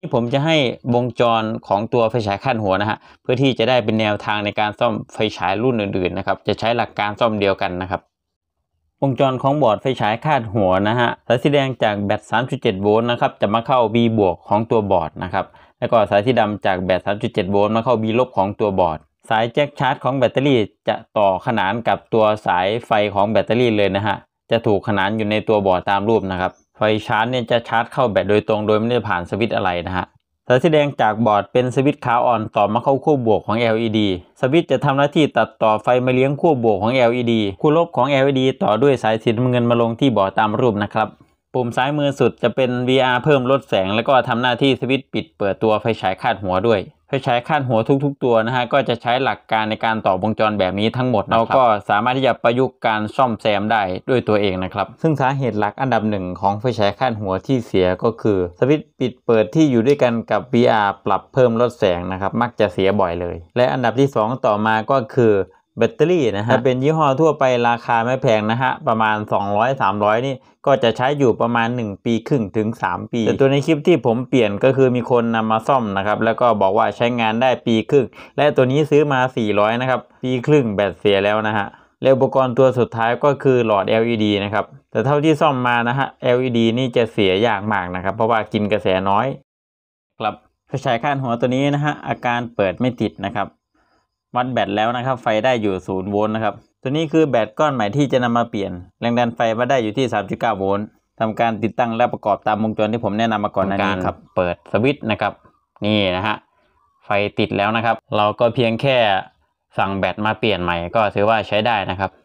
ผมจะให้วงจรของตัวไฟฉายคาดหัวนะฮะเพื่อที่จะได้เป็นแนวทางในการซ่อมไฟฉายรุ่นอื่นๆนะครับจะใช้หลักการซ่อมเดียวกันนะครับวงจรของบอร์ดไฟฉายคาดหัวนะฮะสายสีแดงจากแบต 3.7 โวลต์นะครับจะมาเข้า B บวกของตัวบอร์ดนะครับแล้วก็สายสีดำจากแบต 3.7 โวลต์มาเข้า B ลบของตัวบอร์ดสายแจ็คชาร์จของแบตเตอรี่จะต่อขนานกับตัวสายไฟของแบตเตอรี่เลยนะฮะจะถูกขนานอยู่ในตัวบอร์ดตามรูปนะครับไฟชาร์จเนี่ยจะชาร์จเข้าแบตโดยตรงโดยไม่ได้ผ่านสวิตช์อะไรนะฮะสายสีแดงจากบอร์ดเป็นสวิตช์ขาอ่อนต่อมาเข้าขั้วบวกของ LED สวิตช์จะทำหน้าที่ตัดต่อไฟมาเลี้ยงขั้วบวกของ LED ขั้วลบของ LED ต่อด้วยสายสีน้ำเงินมาลงที่บอร์ดตามรูปนะครับปุ่มซ้ายมือสุดจะเป็น VR เพิ่มลดแสงแล้วก็ทำหน้าที่สวิตช์ปิดเปิดตัวไฟฉายคาดหัวด้วยไฟฉายคาดหัวทุกๆตัวนะฮะก็จะใช้หลักการในการต่อวงจรแบบนี้ทั้งหมดเราก็สามารถที่จะประยุกต์การซ่อมแซมได้ด้วยตัวเองนะครับซึ่งสาเหตุหลักอันดับหนึ่งของไฟฉายคาดหัวที่เสียก็คือสวิตช์ปิดเปิดที่อยู่ด้วยกันกับ VR ปรับเพิ่มลดแสงนะครับมักจะเสียบ่อยเลยและอันดับที่2ต่อมาก็คือแบตเตอรี่นะฮะเป็นยี่ห้อทั่วไปราคาไม่แพงนะฮะประมาณ200-300นี่ก็จะใช้อยู่ประมาณ1 ปีครึ่งถึง3 ปีแต่ตัวในคลิปที่ผมเปลี่ยนก็คือมีคนนำมาซ่อมนะครับแล้วก็บอกว่าใช้งานได้1 ปีครึ่งและตัวนี้ซื้อมา400นะครับ1 ปีครึ่งแบตเสียแล้วนะฮะแล้วอุปกรณ์ตัวสุดท้ายก็คือหลอด LED นะครับแต่เท่าที่ซ่อมมานะฮะ LED นี่จะเสียยากมากนะครับเพราะว่ากินกระแสน้อยครับไฟฉายคาดหัวตัวนี้นะฮะอาการเปิดไม่ติดนะครับวัดแบตแล้วนะครับไฟได้อยู่0 โวลต์นะครับตัวนี้คือแบตก้อนใหม่ที่จะนำมาเปลี่ยนแรงดันไฟวัดได้อยู่ที่ 3.9 โวลต์ทำการติดตั้งและประกอบตามวงจรที่ผมแนะนำมาก่อนหน้านี้ครับเปิดสวิตช์นะครับนี่นะฮะไฟติดแล้วนะครับเราก็เพียงแค่สั่งแบตมาเปลี่ยนใหม่ก็ถือว่าใช้ได้นะครับ